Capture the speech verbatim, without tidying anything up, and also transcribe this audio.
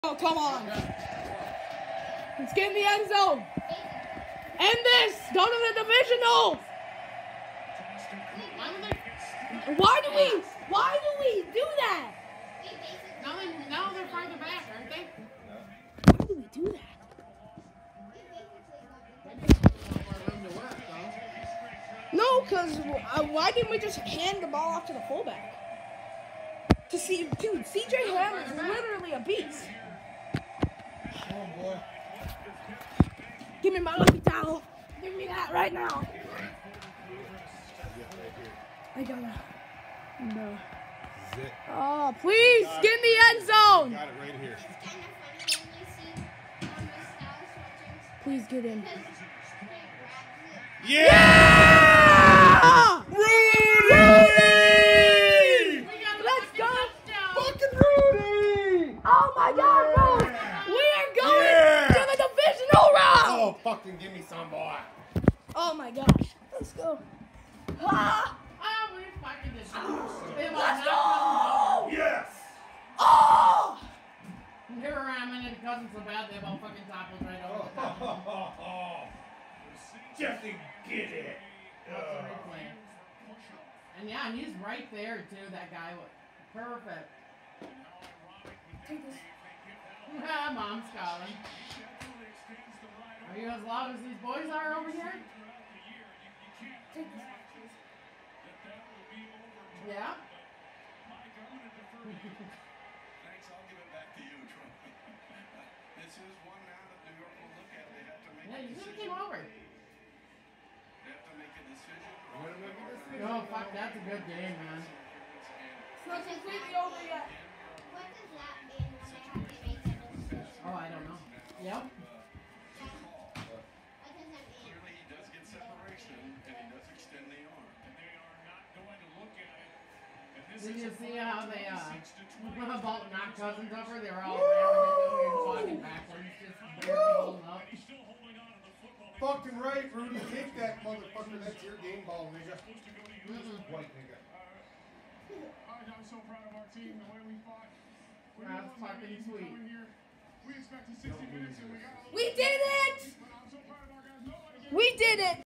Oh, come on. Let's get in the end zone. End this. Go to the divisional. Why do we, why do we do that? Now, they, now they're farther back, aren't they? Why do we do that? No, because uh, why didn't we just hand the ball off to the fullback? To see, dude, C J Ham is literally a beast. Oh boy. Give me my lucky towel. Give me that right now. I gotta. No. Zit. Oh, please get in the end zone. Got it right here. Please get in. Yeah! Rudy! Let's go! Fucking Rudy! Oh my God, bro! We are going Yeah! to the divisional round! Oh, fucking give me some, boy. Oh my gosh. Let's go. Ah! Oh, we fucking just. Let's go! Yes! Oh! Here around, and it doesn't so bad. They about fucking toppled right over the top. Jesse, get it. That's a great plan. And yeah, and he's right there too. That guy was perfect. Take this. Ah, Mom's calling. Are you as loud as these boys are over here? Take this. Yeah. Thanks, I'll give it back to you, Troy. This is one now that New York will look at. They have to make Yeah, a you should have decision. came over. They have to make a decision. We're gonna make a decision. Oh, fuck, that's a good game, man. It's not completely over yet. What does that mean when they have to make a decision? Oh, I don't know. Yep. What does that mean? Clearly, he does get separation, and he does extend the arm. Did you see how they, uh, about knock Cousins over? They were all ramming into him and walking backwards, just barely holding up. Fucking right, Rudy. Take that motherfucker. That's your game ball, nigga. Mm-mm. White nigga. I'm so proud of our team, the way we fought. We That's knew it was fucking easy sweet. coming here. We expected sixty minutes and we got a little We did it! but I'm so proud of our guys. Nobody gave We did it!